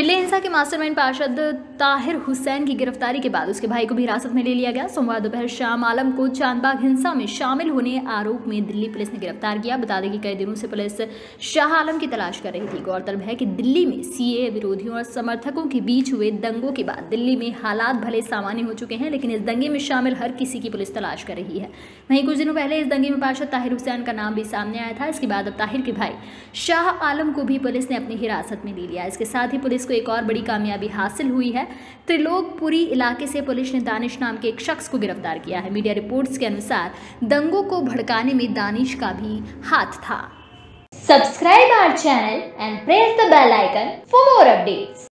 दिल्ली हिंसा के मास्टरमाइंड पार्षद ताहिर हुसैन की गिरफ्तारी के बाद उसके भाई को भी हिरासत में ले लिया गया। सोमवार दोपहर शाह आलम को चांदबाग हिंसा में शामिल होने आरोप में दिल्ली पुलिस ने गिरफ्तार किया। बता दें कि कई दिनों से पुलिस शाह आलम की तलाश कर रही थी। गौरतलब है कि दिल्ली में सीए विरोधियों और समर्थकों के बीच हुए दंगों के बाद दिल्ली में हालात भले सामान्य हो चुके हैं, लेकिन इस दंगे में शामिल हर किसी की पुलिस तलाश कर रही है। वहीं कुछ दिनों पहले इस दंगे में पार्षद ताहिर हुसैन का नाम भी सामने आया था। इसके बाद अब ताहिर के भाई शाह आलम को भी पुलिस ने अपनी हिरासत में ले लिया। इसके साथ ही पुलिस को एक और बड़ी कामयाबी हासिल हुई है। त्रिलोकपुरी इलाके से पुलिस ने दानिश नाम के एक शख्स को गिरफ्तार किया है। मीडिया रिपोर्ट्स के अनुसार दंगों को भड़काने में दानिश का भी हाथ था। Subscribe our channel and press the bell icon for more updates.